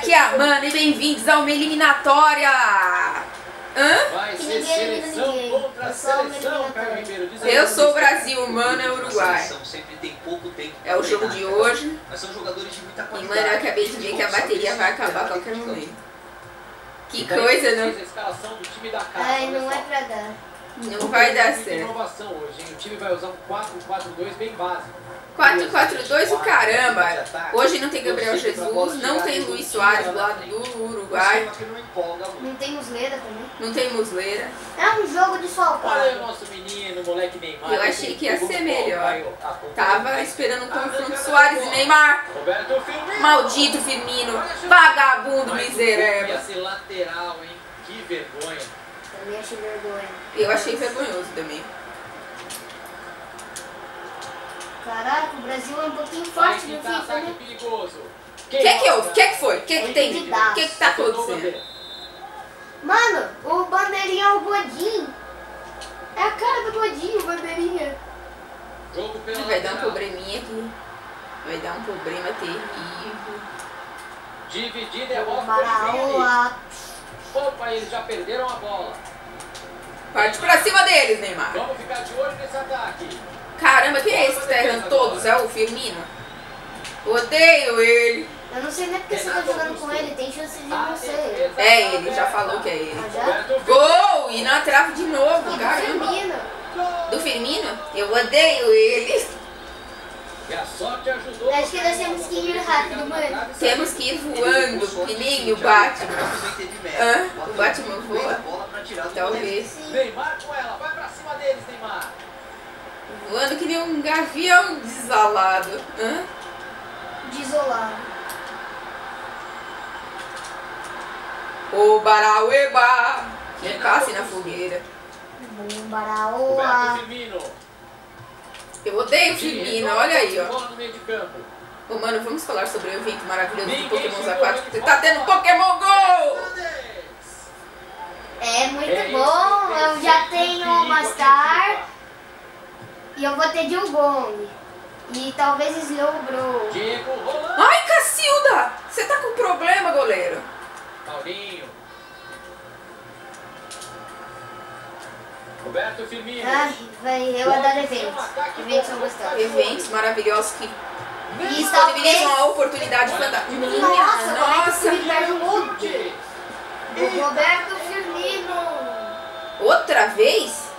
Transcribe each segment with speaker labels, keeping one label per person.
Speaker 1: aqui é a Amanda e bem-vindos a uma eliminatória! Hã?
Speaker 2: Vai ser seleção contra seleção, Caio Ribeiro.
Speaker 1: Eu sou o Brasil, o Mano é o Uruguai. É o jogo de hoje.
Speaker 3: Mas são jogadores de muita
Speaker 1: E
Speaker 3: qualidade.
Speaker 1: mano, eu acabei de ver que a bateria vai acabar a qualquer momento. Que coisa, não?
Speaker 2: A escalação do time da casa.
Speaker 4: Ai, não é pra dar.
Speaker 1: Não vai dar
Speaker 2: Tem
Speaker 1: certo.
Speaker 2: inovação hoje, hein? O time vai usar um 4-4-2 bem básico.
Speaker 1: 4-4-2 o caramba! Hoje não tem Gabriel Jesus, não tem Luiz Soares do lado do Uruguai,
Speaker 4: Não tem Muslera também.
Speaker 1: não tem Muslera.
Speaker 4: É um jogo
Speaker 2: Olha aí o
Speaker 4: desfalcado.
Speaker 2: nosso menino, moleque Neymar.
Speaker 1: Eu achei que ia ser melhor.
Speaker 2: Tá
Speaker 1: Tava esperando um confronto Soares e Neymar.
Speaker 2: Roberto Firmino.
Speaker 1: Maldito Firmino, vagabundo
Speaker 2: Ia
Speaker 1: miserável.
Speaker 2: ser lateral, hein? Que vergonha.
Speaker 4: Também achei vergonha.
Speaker 1: Eu achei vergonhoso também.
Speaker 4: Caraca, o Brasil é um pouquinho
Speaker 2: Vai
Speaker 4: forte no
Speaker 2: tentar
Speaker 4: FIFA,
Speaker 2: ataque
Speaker 4: né?
Speaker 2: perigoso.
Speaker 1: O que houve? O que foi? O que tem? O que tá acontecendo?
Speaker 4: Mano, o Bandeirinha é o Godinho. É a cara do Godinho, o Bandeirinha.
Speaker 2: Jogo pela
Speaker 1: Vai dar um
Speaker 2: lateral.
Speaker 1: probleminha aqui. Vai dar um problema terrível.
Speaker 2: Dividida é a bola.
Speaker 4: Maraoa.
Speaker 2: Opa, eles já perderam a bola.
Speaker 1: Parte pra cima deles, Neymar.
Speaker 2: Vamos ficar de olho nesse ataque.
Speaker 1: Caramba, quem é esse que tá errando todos? É o Firmino? Odeio ele.
Speaker 4: Eu não sei nem porque você tá jogando com ele, tem chance de não ser ele.
Speaker 1: É ele, já falou que é ele.
Speaker 4: Ah, já?
Speaker 2: Roberto Firmino.
Speaker 1: Gol! E na trave de novo,
Speaker 4: E do
Speaker 1: caramba.
Speaker 4: Firmino.
Speaker 1: Do Firmino? Eu odeio ele.
Speaker 2: E a sorte ajudou.
Speaker 4: Acho que nós temos que ir rápido, mano.
Speaker 1: Temos que ir voando, que nem o Batman. Hã? O Batman voa? Talvez.
Speaker 4: Sim.
Speaker 2: Neymar com ela, vai pra cima deles, Neymar.
Speaker 1: Voando que nem um gavião desalado. Hã?
Speaker 4: Desolado.
Speaker 1: O Baraueba. Que passe na fogueira.
Speaker 2: Roberto
Speaker 4: Baraoa.
Speaker 2: Firmino.
Speaker 1: Eu odeio o Firmino, olha aí, ó.
Speaker 2: Bola no meio de campo.
Speaker 1: Ô, mano, vamos falar sobre o evento maravilhoso de
Speaker 2: Ninguém
Speaker 1: Pokémon
Speaker 2: chegou
Speaker 1: aquáticos.
Speaker 2: de
Speaker 1: Tá tendo Pokémon GO!
Speaker 4: É muito bom. Eu já tenho uma Star. E eu vou ter Dilgong. E talvez Slowbro.
Speaker 2: Diego Rolando.
Speaker 1: Ai, Cacilda! Você tá com problema, goleiro?
Speaker 2: Paulinho. Roberto Firmino.
Speaker 4: Ai, eu adoro eventos. Eventos são gostosos.
Speaker 1: Eventos maravilhosos que
Speaker 4: E
Speaker 1: disponibilizam
Speaker 4: talvez...
Speaker 1: a oportunidade fantástica. Minha
Speaker 4: Nossa,
Speaker 1: nossa!
Speaker 4: perde um gol.
Speaker 2: Chute.
Speaker 4: O Roberto Firmino.
Speaker 1: Outra vez?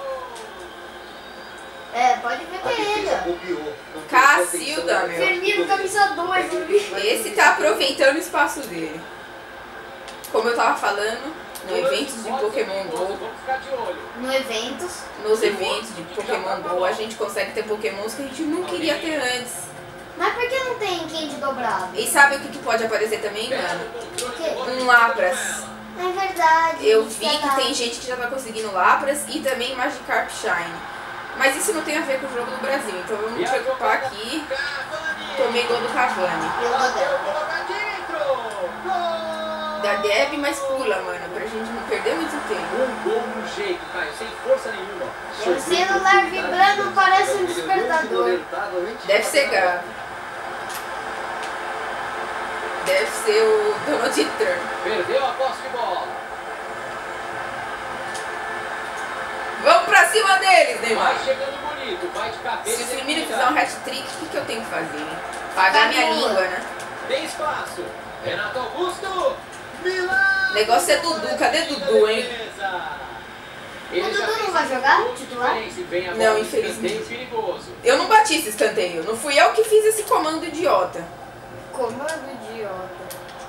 Speaker 4: É, pode ver que é ele, ó.
Speaker 1: Cacilda, meu.
Speaker 4: Firmino, camisa 2.
Speaker 1: Esse tá aproveitando o espaço dele. Como eu tava falando, no eventos de Pokémon GO,
Speaker 2: Vamos ficar de olho.
Speaker 4: No eventos.
Speaker 1: nos eventos de Pokémon GO, a gente consegue ter Pokémons que a gente não queria ter antes.
Speaker 4: Mas por que não tem Candy dobrado?
Speaker 1: E sabe o que pode aparecer também, mano?
Speaker 4: Por quê?
Speaker 1: Um Lapras.
Speaker 4: É verdade.
Speaker 1: Eu vi que tem gente que já tá conseguindo Lapras e também Magikarp Shine. Mas isso não tem a ver com o jogo do Brasil, então vamos nos preocupar aqui. Tomei gol do Cavani.
Speaker 4: Eu vou dar.
Speaker 2: Bola pra dentro. Gol.
Speaker 1: Da Deb, mas pula, mano, pra gente não perder muito tempo.
Speaker 2: Um gol no jeito, Caio, sem força nenhuma.
Speaker 4: O celular vibrando parece um despertador.
Speaker 1: Deve ser gato. Deve ser o Donald Trump.
Speaker 2: Perdeu a posse de bola.
Speaker 1: Vamos pra cima deles, Neymar.
Speaker 2: Vai chegando bonito, vai de cabeça.
Speaker 1: Se o Firmino fizer um hat-trick, o que eu tenho que fazer? Pagar minha língua, né?
Speaker 2: Tem espaço. Renato Augusto.
Speaker 1: O
Speaker 2: Milagre.
Speaker 1: negócio é Dudu. Cadê Dudu, hein?
Speaker 4: O Dudu não vai jogar titular?
Speaker 1: Não, infelizmente.
Speaker 2: Perigoso.
Speaker 1: Eu não bati esse escanteio. Não fui eu que fiz esse comando idiota.
Speaker 4: Comando idiota.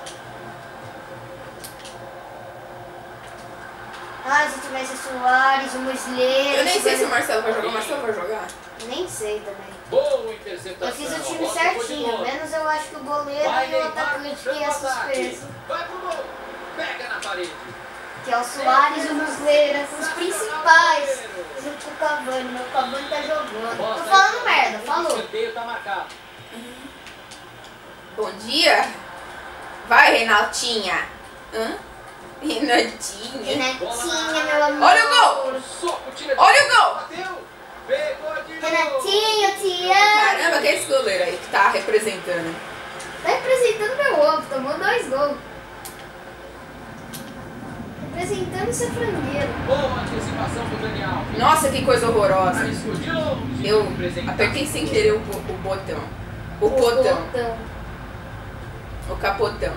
Speaker 4: Ah, se tivesse Soares, o Muslera.
Speaker 1: Eu nem sei se o Marcelo vai jogar. O Marcelo vai jogar?
Speaker 4: Nem sei também.
Speaker 2: Boa interceptação.
Speaker 4: Eu fiz o time
Speaker 2: A bola foi de
Speaker 4: certinho,
Speaker 2: novo.
Speaker 4: menos eu acho que o goleiro
Speaker 2: Vai,
Speaker 4: e o
Speaker 2: Neymar,
Speaker 4: atacante
Speaker 2: puxando
Speaker 4: que é
Speaker 2: o ataque.
Speaker 4: suspenso.
Speaker 2: Vai pro gol. Pega na parede.
Speaker 4: Que é o Soares e o Muslera, os principais. Junto com o Cavani, meu Cavani tá jogando.
Speaker 2: Bola
Speaker 4: Tô
Speaker 2: sai
Speaker 4: falando
Speaker 2: pro
Speaker 4: merda,
Speaker 2: gol.
Speaker 4: falou.
Speaker 2: O escanteio tá marcado.
Speaker 1: Bom dia. Vai, Renatinha. Hã? Renatinha.
Speaker 4: Renatinha, meu amor.
Speaker 1: Olha o gol.
Speaker 2: Soco, tira de
Speaker 1: Olha o gol.
Speaker 2: Bateu. Pegou de novo.
Speaker 4: Renatinho, eu te amo.
Speaker 1: Caramba, que é esse goleiro aí que tá representando?
Speaker 4: Tá representando meu ovo, tomou 2 gols. apresentando ser frangueiro.
Speaker 3: Boa antecipação do Daniel.
Speaker 1: Nossa, que coisa horrorosa.
Speaker 3: Arriscou de longe.
Speaker 1: Eu
Speaker 3: Representar.
Speaker 1: apertei sem querer o botão. O botão. O capotão.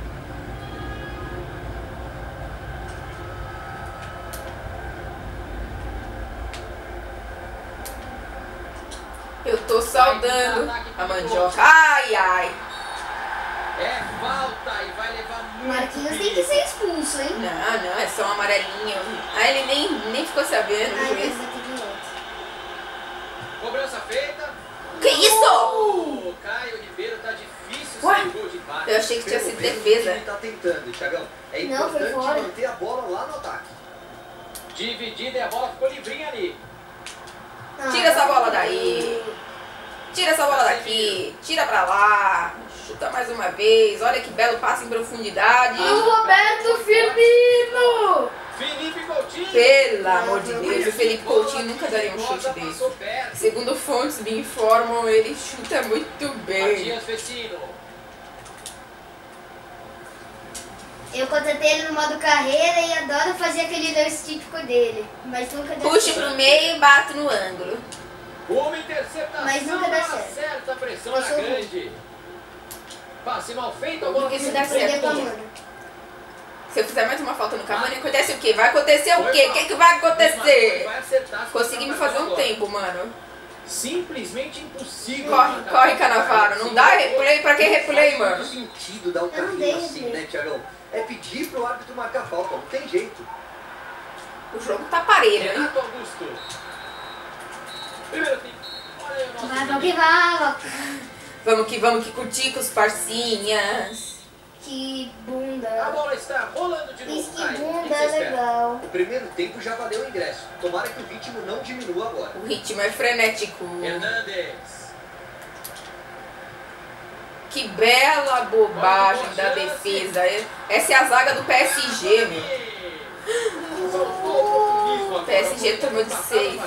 Speaker 1: Eu tô saudando a mandioca. Ai, ai.
Speaker 3: É falta e vai levar
Speaker 4: O
Speaker 3: muito
Speaker 4: Marquinhos tem que
Speaker 3: perigo.
Speaker 4: ser expulso, hein?
Speaker 1: Não, é só um amarelinho. Ah, ele nem ficou sabendo, o
Speaker 4: Ai,
Speaker 1: juiz.
Speaker 4: mas tem que ir antes.
Speaker 3: Cobrança feita.
Speaker 1: Que isso?
Speaker 3: O Caio Ribeiro tá difícil
Speaker 1: Ué?
Speaker 3: sair o gol de empate.
Speaker 1: Eu achei que tinha sido
Speaker 5: Pelo menos
Speaker 1: defesa.
Speaker 5: Ele tá tentando, Thiagão. É
Speaker 4: Não, foi
Speaker 5: importante
Speaker 4: fora.
Speaker 5: manter a bola lá no ataque.
Speaker 3: Dividida e a bola ficou livrinha ali.
Speaker 1: Tira essa bola daí. Tira essa bola daqui. Tira pra lá. Chuta mais uma vez. Olha que belo passe em profundidade.
Speaker 4: O Roberto Firmino!
Speaker 3: Felipe Coutinho.
Speaker 1: Pelo amor de Deus, o Felipe Coutinho nunca daria um chute desse. Segundo fontes me informam, ele chuta muito bem.
Speaker 3: Matias Vecino.
Speaker 4: Eu contratei ele no modo carreira e adoro fazer aquele lance típico dele. Mas nunca deu
Speaker 1: Puxo
Speaker 4: certo.
Speaker 1: pro meio e bato no ângulo.
Speaker 3: Uma interceptação.
Speaker 4: Mas nunca dá certo.
Speaker 3: Acerta a pressão
Speaker 4: Eu
Speaker 3: na
Speaker 4: sou ruim.
Speaker 3: grande. Passe mal feito, a bola
Speaker 1: Porque isso
Speaker 3: vai
Speaker 1: dá
Speaker 3: ser
Speaker 1: certo.
Speaker 4: Aprender com a
Speaker 3: certa.
Speaker 4: Amanda.
Speaker 1: Se eu fizer mais uma falta no Cavani, acontece o quê? Vai acontecer o quê? O que vai acontecer?
Speaker 3: Vai acertar,
Speaker 1: Conseguimos fazer um tempo, mano.
Speaker 3: Simplesmente impossível.
Speaker 1: Corre, corre, Canavaro. Não dá replay? Pra que replay,
Speaker 5: Faz
Speaker 1: mano?
Speaker 5: muito sentido dar um
Speaker 4: Eu não
Speaker 5: carrinho
Speaker 4: dei
Speaker 5: assim,
Speaker 4: replay.
Speaker 5: né, Thiagão? É pedir pro árbitro marcar falta, não tem jeito.
Speaker 1: O jogo tá parelho, hein?
Speaker 3: Renato Augusto. Primeiro tempo. Olha aí o nosso
Speaker 4: Vai,
Speaker 3: time.
Speaker 1: Vamos que curtir com os parcinhas.
Speaker 4: Que
Speaker 3: A
Speaker 4: bunda.
Speaker 3: bola está rolando de novo.
Speaker 4: Isso que
Speaker 3: Caio. O que
Speaker 4: bunda
Speaker 3: você espera?
Speaker 4: legal.
Speaker 5: O primeiro tempo já valeu o ingresso. Tomara que o ritmo não diminua agora.
Speaker 1: O ritmo é frenético.
Speaker 3: Hernandes.
Speaker 1: Que bela bobagem da defesa. Essa é a zaga do PSG, meu.
Speaker 3: O
Speaker 1: PSG tomou de 6.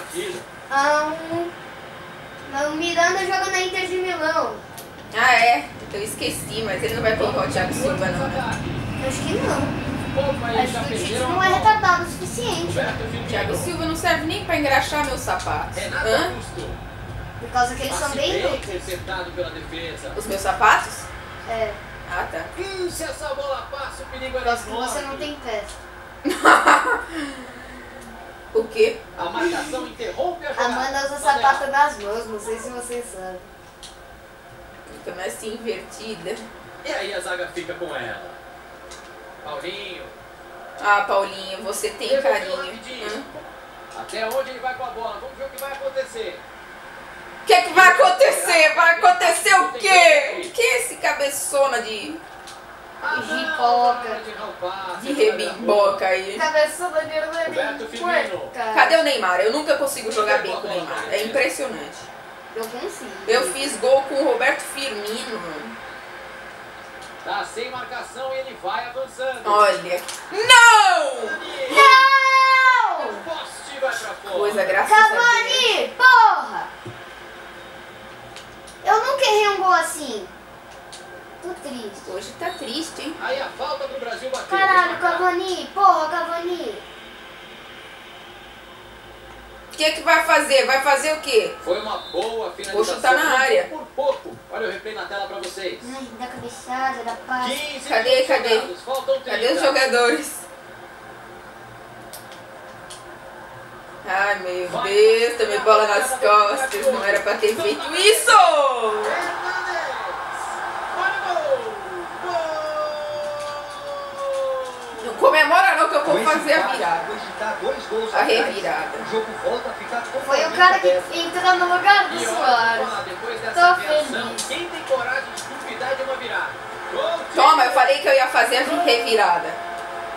Speaker 4: O Miranda joga na Inter de Milão.
Speaker 1: Ah, é? Eu esqueci, mas ele não vai colocar o Thiago Silva, não, né?
Speaker 4: Acho que não. Acho que o Tite não é retardado o suficiente.
Speaker 1: O Thiago Silva não serve nem pra engraxar meus sapatos.
Speaker 3: Renato
Speaker 1: Hã?
Speaker 3: Augusto.
Speaker 4: Por causa que eles são
Speaker 3: Passe
Speaker 4: bem
Speaker 3: bem
Speaker 4: loucos.
Speaker 3: interceptado pela defesa.
Speaker 1: Os meus sapatos?
Speaker 4: É.
Speaker 1: Ah, tá.
Speaker 3: Se essa bola passa, o perigo é
Speaker 4: Por causa que você
Speaker 3: enorme.
Speaker 4: não tem pé.
Speaker 1: O quê?
Speaker 3: A marcação interrompe a
Speaker 4: A
Speaker 3: jogada.
Speaker 4: Amanda usa sapato nas mãos, não sei se vocês sabem.
Speaker 1: Fica mais assim invertida.
Speaker 3: E aí a zaga fica com ela. Paulinho.
Speaker 1: Ah, Paulinho, você tem
Speaker 3: Devolveu
Speaker 1: carinho.
Speaker 3: rapidinho.
Speaker 1: Hã?
Speaker 3: Até onde ele vai com a bola? Vamos ver o que vai acontecer.
Speaker 1: O que é que vai acontecer? Vai acontecer o quê? Que é esse cabeçona de
Speaker 4: Gicoca.
Speaker 1: rebimboca aí?
Speaker 4: Cabeçada de
Speaker 3: Roberto Firmino.
Speaker 1: Cadê o Neymar? Eu nunca consigo jogar bem com o Neymar. É impressionante.
Speaker 4: Eu consigo.
Speaker 1: Eu fiz gol com o Roberto Firmino, mano.
Speaker 3: Tá sem marcação e ele vai avançando.
Speaker 1: Olha. Não!
Speaker 4: Não!
Speaker 3: O poste vai pra fora.
Speaker 1: Coisa, graças a Deus.
Speaker 4: Cavani, porra! Eu nunca errei um gol assim. Tô triste.
Speaker 1: Hoje tá triste, hein?
Speaker 3: Aí a falta pro Brasil bater.
Speaker 4: Caralho, Cavani, porra, Cavani.
Speaker 1: O que é que vai fazer? Vai fazer o quê?
Speaker 3: Foi uma boa finalização.
Speaker 1: Vou chutar na área.
Speaker 3: Por pouco. Olha o replay na tela pra vocês.
Speaker 4: Ai, da cabeçada, da paz.
Speaker 3: 15
Speaker 1: Cadê,
Speaker 3: minutos
Speaker 1: cadê?
Speaker 3: jogados, faltam 30.
Speaker 1: Cadê os jogadores? Ai, meu Deus, tomei bola nas costas. Não era pra ter feito isso!
Speaker 3: Hernandes. Olha o gol. Gol.
Speaker 1: Não comemora não que eu
Speaker 5: Com
Speaker 1: vou
Speaker 5: esse
Speaker 1: fazer a
Speaker 5: empate,
Speaker 1: virada.
Speaker 5: depois de dar 2 gols
Speaker 1: A
Speaker 5: atrás,
Speaker 1: revirada.
Speaker 5: O jogo volta a ficar
Speaker 4: Foi o
Speaker 5: totalmente
Speaker 4: cara que
Speaker 5: aberto.
Speaker 4: entrou no lugar do
Speaker 3: E
Speaker 4: Soares.
Speaker 3: olha, depois
Speaker 4: Tô
Speaker 3: dessa reação,
Speaker 4: feliz.
Speaker 3: quem tem coragem de duvidar de uma virada? Gol de-
Speaker 1: Toma, eu falei que eu ia fazer a revirada.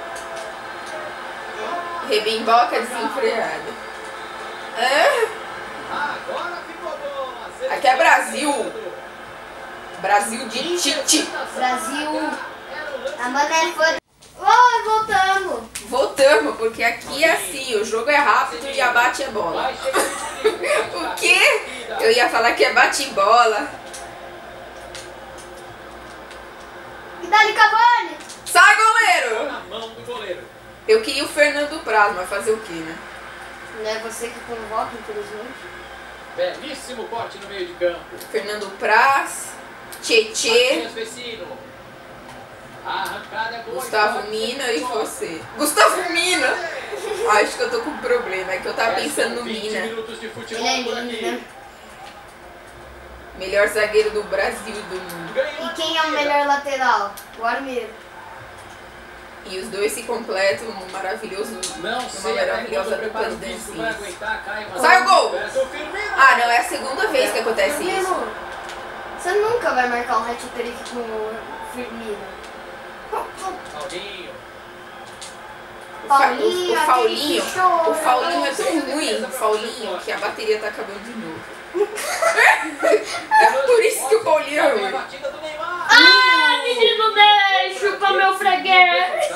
Speaker 1: Rebimboca desenfreada. É?
Speaker 3: Agora ficou bom. A seleção
Speaker 1: Aqui é Brasil.
Speaker 3: jogando.
Speaker 1: Brasil de Tite.
Speaker 4: Brasil.
Speaker 3: Era o lance
Speaker 4: A mana é fã. Oh, voltamos.
Speaker 1: Voltamos, porque aqui é assim, o jogo é rápido e a bate é bola.
Speaker 3: Vai chegar de perigo.
Speaker 1: O quê? Eu ia falar que é bate-bola.
Speaker 4: E dali, Cavani.
Speaker 1: Sai, goleiro!
Speaker 3: Na mão do goleiro.
Speaker 1: Eu queria o Fernando Praz, mas fazer o quê, né?
Speaker 4: Não é você que convoca, infelizmente.
Speaker 3: Belíssimo corte no meio de campo.
Speaker 1: Fernando Praz, Tietê,
Speaker 3: Matias Vecino. A arrancada é boa.
Speaker 1: Gustavo Mina e você. Gustavo Mina! Acho que eu tô com um problema, é que eu tava pensando no
Speaker 3: 20
Speaker 1: Mina.
Speaker 3: minutos de futebol
Speaker 4: Ele é
Speaker 3: por
Speaker 4: lindo,
Speaker 3: aqui.
Speaker 4: né?
Speaker 1: Melhor zagueiro do Brasil e do mundo.
Speaker 4: E quem é o melhor lateral? O Armeiro.
Speaker 1: E os dois se completam num maravilhoso,
Speaker 3: Não
Speaker 1: numa
Speaker 3: sei até
Speaker 1: maravilhosa
Speaker 3: quando o preparo
Speaker 1: dupla de
Speaker 3: físico vai
Speaker 1: dancinhas.
Speaker 3: aguentar. Cai uma...
Speaker 1: Sai o gol!
Speaker 3: Everton Firmino.
Speaker 1: Ah, não, é a segunda vez que acontece isso.
Speaker 4: Firmino, você nunca vai marcar um hat-trick com o Firmino.
Speaker 3: Paulinho.
Speaker 1: O
Speaker 4: Paulinho,
Speaker 1: Faulinho,
Speaker 4: aquele que chora.
Speaker 1: o Faulinho é tão ruim, o Faulinho, que a bateria tá acabando de novo. É por isso que o Paulinho é
Speaker 3: Vem a
Speaker 1: ruim.
Speaker 3: batida do Neymar.
Speaker 4: Ah, menino, chupa meu freguês.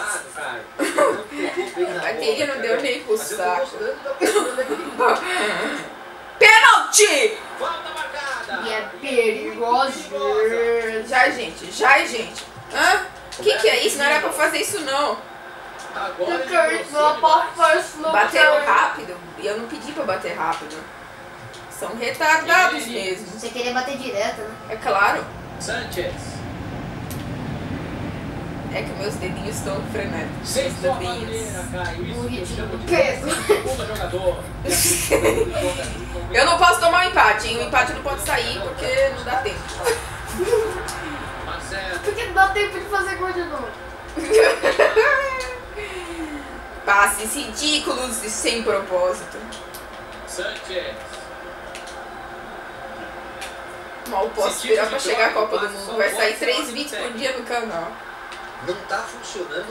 Speaker 1: A bateria não deu nem pro
Speaker 5: Mas eu tô
Speaker 1: saco.
Speaker 5: gostando da postura dele.
Speaker 1: Pênalti!
Speaker 3: Falta marcada.
Speaker 4: E é perigoso.
Speaker 1: Já, gente. Hã? Que é isso? Não era pra fazer isso, não.
Speaker 3: Agora ele
Speaker 1: Bateram rápido. E eu não pedi pra bater rápido. São retardados mesmo.
Speaker 4: Você queria bater direto, né?
Speaker 1: É claro.
Speaker 3: Sanchez.
Speaker 1: É que meus dedinhos estão frenéticos. Meus
Speaker 3: Sentou a
Speaker 1: dedinhos.
Speaker 3: bandeira, Caio. Isso que eu chamo de
Speaker 4: Peso.
Speaker 3: segundo jogador.
Speaker 1: Eu não posso tomar um empate, hein? O empate não pode sair porque não dá tempo.
Speaker 3: Marcelo.
Speaker 4: Porque não dá tempo de fazer gol de novo.
Speaker 1: Passes ridículos e sem propósito.
Speaker 3: Sanchez.
Speaker 1: Mal posso esperar pra chegar à Copa do Mundo. Vai sair 3 vídeos por dia no canal.
Speaker 5: Não tá funcionando.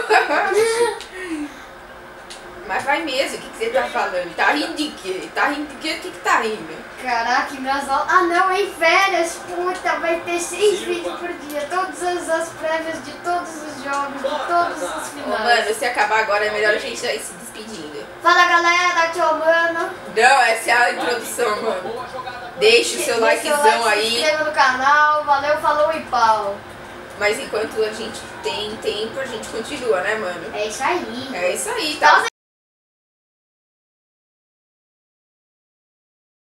Speaker 1: Mas vai mesmo, o que você tá falando? Tá rindo de quê? Tá rindo de quê? O que tá rindo?
Speaker 4: Caraca, engraçado. Ah não, em férias, puta, vai ter 6 vídeos por dia. Todas as prévias de todos os jogos, de todos os
Speaker 1: Ô,
Speaker 4: finais.
Speaker 1: mano, se acabar agora é melhor a gente já ir se despedindo.
Speaker 4: Fala galera, tchau mano.
Speaker 1: Não, essa é a introdução, mano.
Speaker 3: Boa jogada por
Speaker 1: Deixa o seu likezão
Speaker 4: Se
Speaker 1: aí.
Speaker 4: inscreva no canal, valeu, falou e pau.
Speaker 1: Mas enquanto a gente tem tempo, a gente continua, né, mano?
Speaker 4: É isso aí.
Speaker 1: É isso aí, tá?